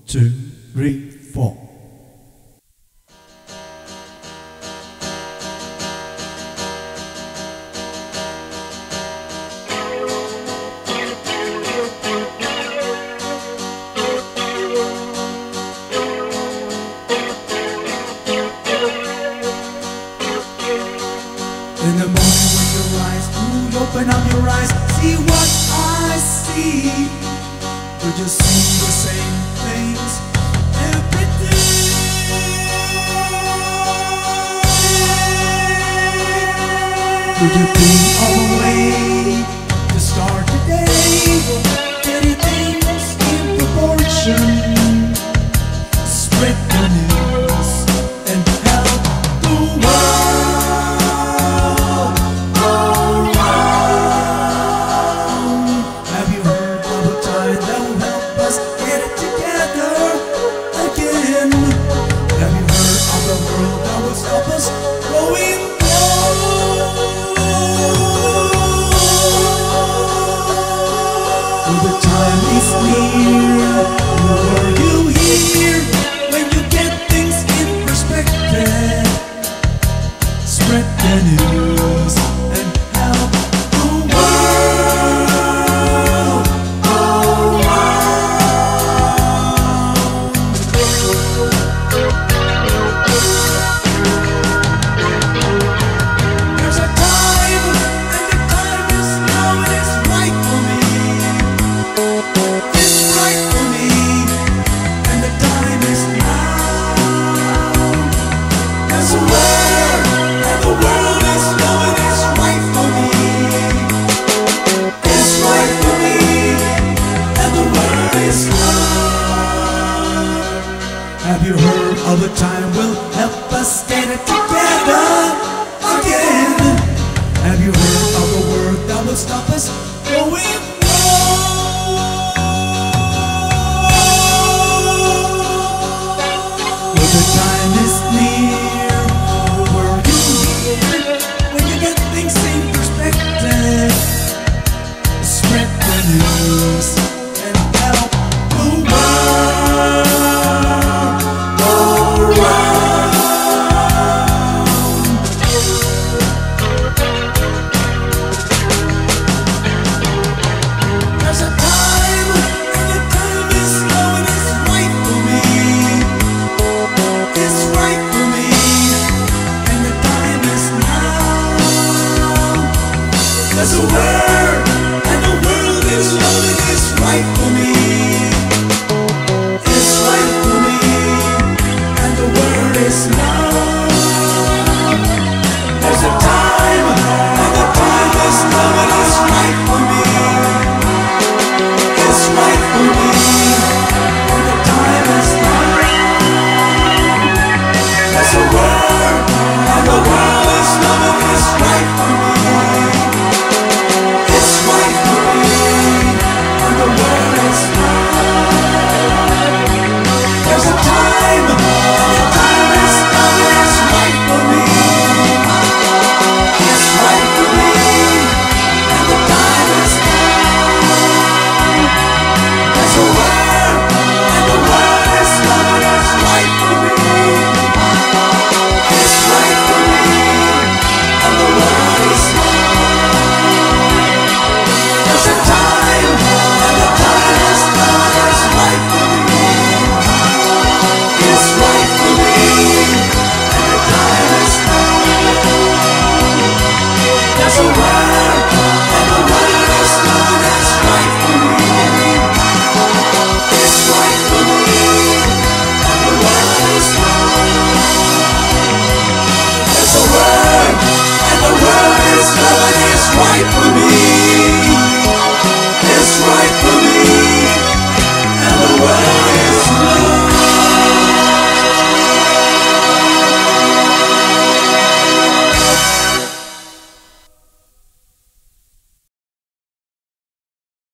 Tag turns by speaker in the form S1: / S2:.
S1: 2, 3, 4. In the morning when you rise, you open up your eyes, see what I see. You just see the same things every day. Could you think of a way to start the day? Getting things in proportion. Spread the news and help the world. Help us growing old. The time is near. Are you here when you get things in perspective? Spread the news and help the world go Have you heard all the time will help us get it together again? Have you heard of the word that will stop us going wrong? Well, the time is near. Were you here when you get things in perspective? Spread the news and help the world. There's a word, and the world is loving. It's right for me. It's right for me, and the word is love. There's a time, and the time is love, and it's right for me. It's right for me, and the time is love. There's a word, and the world is loving. It's right for me. Right.